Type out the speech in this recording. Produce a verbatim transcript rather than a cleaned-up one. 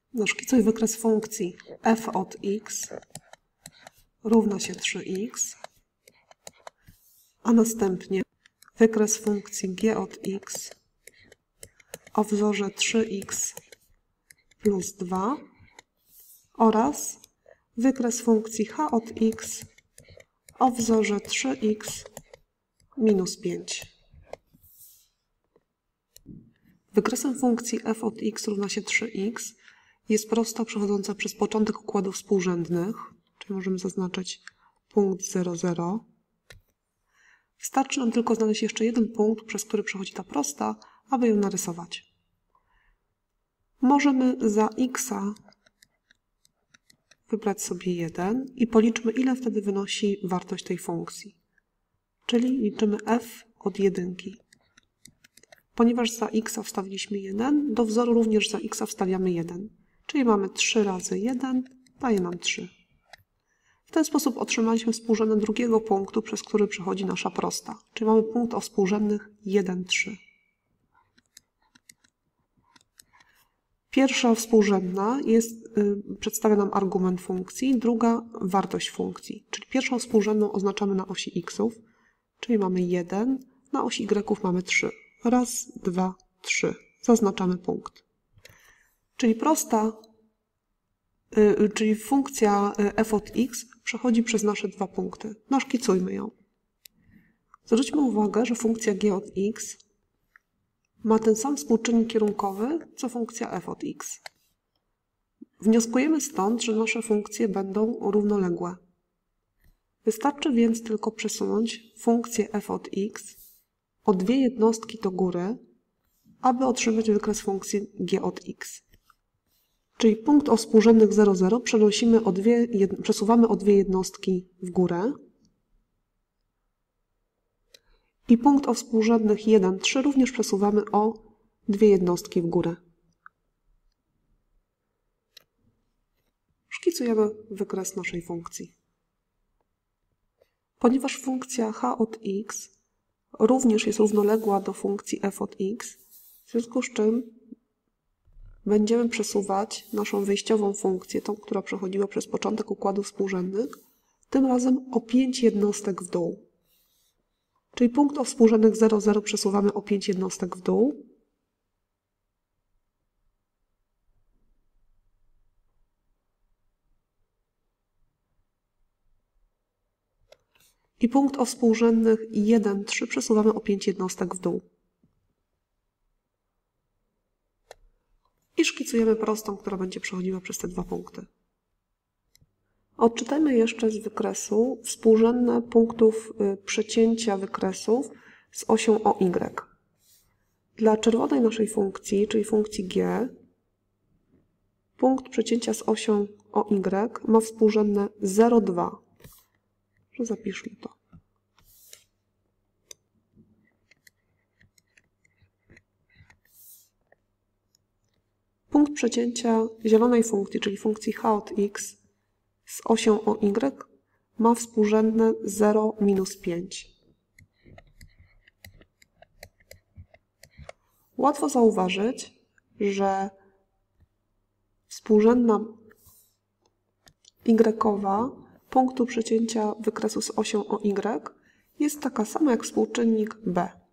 Szkicuj wykres funkcji f od x równa się trzy x, a następnie wykres funkcji g od x o wzorze trzy x plus dwa oraz wykres funkcji h od x o wzorze trzy x minus pięć. Wykresem funkcji f od x równa się trzy x jest prosta przechodząca przez początek układów współrzędnych, czyli możemy zaznaczyć punkt zero, zero. Wystarczy nam tylko znaleźć jeszcze jeden punkt, przez który przechodzi ta prosta, aby ją narysować. Możemy za x wybrać sobie jeden i policzmy, ile wtedy wynosi wartość tej funkcji. Czyli liczymy f od jedynki. Ponieważ za x wstawiliśmy jeden, do wzoru również za x wstawiamy jeden. Czyli mamy trzy razy jeden, daje nam trzy. W ten sposób otrzymaliśmy współrzędne drugiego punktu, przez który przechodzi nasza prosta. Czyli mamy punkt o współrzędnych jeden, trzy. Pierwsza współrzędna jest, y, przedstawia nam argument funkcji, druga wartość funkcji. Czyli pierwszą współrzędną oznaczamy na osi xów, czyli mamy jeden, na osi y mamy trzy. Raz, dwa, trzy. Zaznaczamy punkt. Czyli prosta, y, czyli funkcja f od x przechodzi przez nasze dwa punkty. Naszkicujmy ją. Zwróćmy uwagę, że funkcja g od x ma ten sam współczynnik kierunkowy, co funkcja f od x. Wnioskujemy stąd, że nasze funkcje będą równoległe. Wystarczy więc tylko przesunąć funkcję f od x o dwie jednostki do góry, aby otrzymać wykres funkcji g od x. Czyli punkt o współrzędnych zero, zero przenosimy o dwie, jed, przesuwamy o dwie jednostki w górę i punkt o współrzędnych jeden, trzy również przesuwamy o dwie jednostki w górę. Szkicujemy wykres naszej funkcji. Ponieważ funkcja h od x również jest równoległa do funkcji f od x, w związku z czym będziemy przesuwać naszą wyjściową funkcję, tą, która przechodziła przez początek układów współrzędnych, tym razem o pięć jednostek w dół. Czyli punkt o współrzędnych zero, zero przesuwamy o pięć jednostek w dół. I punkt o współrzędnych jeden, trzy przesuwamy o pięć jednostek w dół. I szkicujemy prostą, która będzie przechodziła przez te dwa punkty. Odczytajmy jeszcze z wykresu współrzędne punktów przecięcia wykresów z osią o y. Dla czerwonej naszej funkcji, czyli funkcji g, punkt przecięcia z osią o y ma współrzędne zero, dwa. Zapiszmy to. Punkt przecięcia zielonej funkcji, czyli funkcji h od x z osią o y ma współrzędne zero, minus pięć. Łatwo zauważyć, że współrzędna y punktu przecięcia wykresu z osią o y jest taka sama jak współczynnik b.